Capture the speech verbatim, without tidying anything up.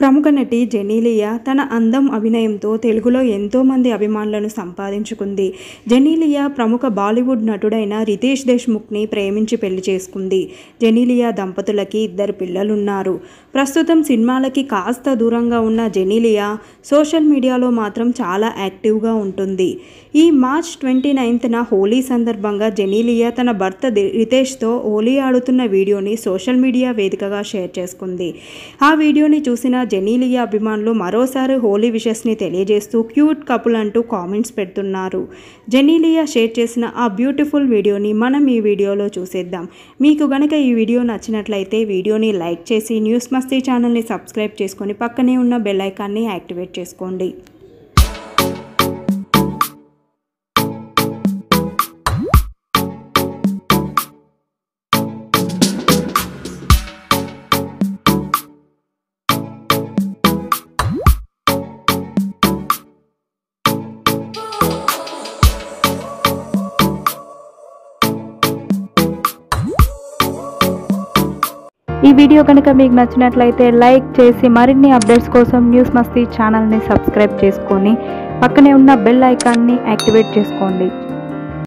ప్రముఖ నటి జెనీలియా తన అందం అభినయంతో తెలుగులో ఎంతో మంది అభిమానులను సంపాదించుకుంది. జెనీలియా ప్రముఖ బాలీవుడ్ నటుడైన రితేష్ దేశ్ముఖ్ని ప్రేమించి పెళ్లి చేసుకుంది. జెనీలియా దంపతులకి ఇద్దరు పిల్లలున్నారు. ప్రస్తుతం సినిమాలకి కాస్త దూరంగా ఉన్న జెనీలియా సోషల్ మీడియాలో మాత్రం చాలా యాక్టివ్గా ఉంటుంది. ఈ మార్చ్ ట్వంటీ నైన్త్న హోలీ సందర్భంగా జెనీలియా తన భర్త రితేష్తో హోలీ ఆడుతున్న వీడియోని సోషల్ మీడియా వేదికగా షేర్ చేసుకుంది. ఆ వీడియోని చూసిన జెనీలియా అభిమానులు మరోసారి హోలీ విషెస్ని తెలియజేస్తూ క్యూట్ కపుల్ అంటూ కామెంట్స్ పెడుతున్నారు. జెనీలియా షేర్ చేసిన ఆ బ్యూటిఫుల్ వీడియోని మనం ఈ వీడియోలో చూసేద్దాం. మీకు గనక ఈ వీడియో నచ్చినట్లయితే వీడియోని లైక్ చేసి న్యూస్ మస్తీ ఛానల్ని సబ్స్క్రైబ్ చేసుకొని పక్కనే ఉన్న బెల్ ఐకాన్ని యాక్టివేట్ చేసుకోండి. ఈ వీడియో కనుక మీకు నచ్చినట్లయితే లైక్ చేసి మరిన్ని అప్డేట్స్ కోసం న్యూస్ మస్తీ ఛానల్ని సబ్స్క్రైబ్ చేసుకొని పక్కనే ఉన్న బెల్ ఐకాన్ని యాక్టివేట్ చేసుకోండి.